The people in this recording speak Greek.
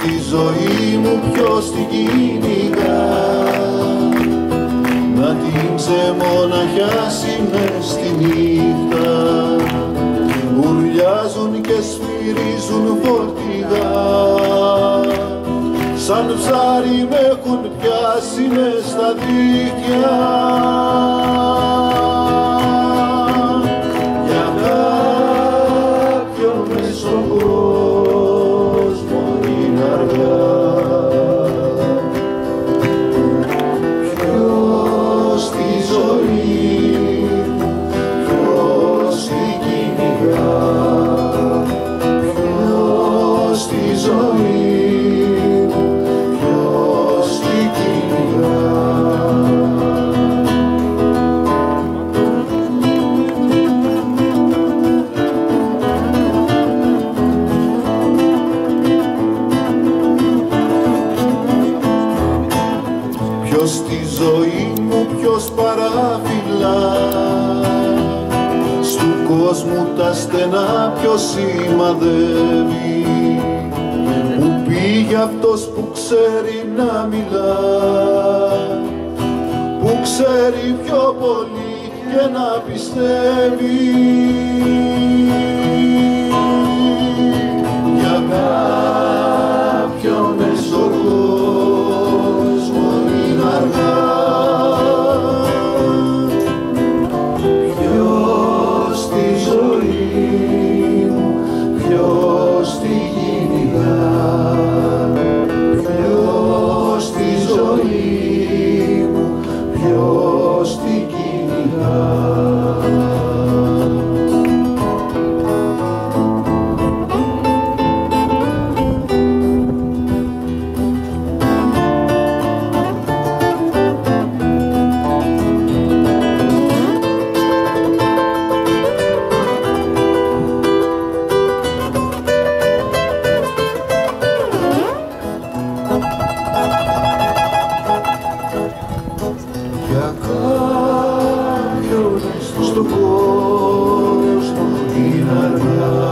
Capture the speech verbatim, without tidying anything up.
στη ζωή μου ποιος την κυνηγά, να την ξεμοναχιάσει μες στη νύχτα. Ουρλιάζουν και σφυρίζουν φορτηγά, σαν ψάρι με έχουν πιάσει μες στα δίχτυα. Για κάποιον μες στον κόσμο είναι αργά. Ποιος τη ζωή, ποιος την κυνηγά, ποιος τη ζωή, ποιος την κυνηγά. Ποιος τη ζωή μου ποιος παραφυλά, στου κόσμου τα στενά ποιος σημαδεύει, που πήγε αυτός που ξέρει να μιλά, που ξέρει πιο πολύ και να πιστεύει. Για κάποιον μες στον κόσμο είναι αργά. Ποιος τη ζωή μου, ποιος την κυνηγά, ποιος τη ζωή μου, ποιος την κυνηγά. Για κάποιον στον κόσμο είναι αργά.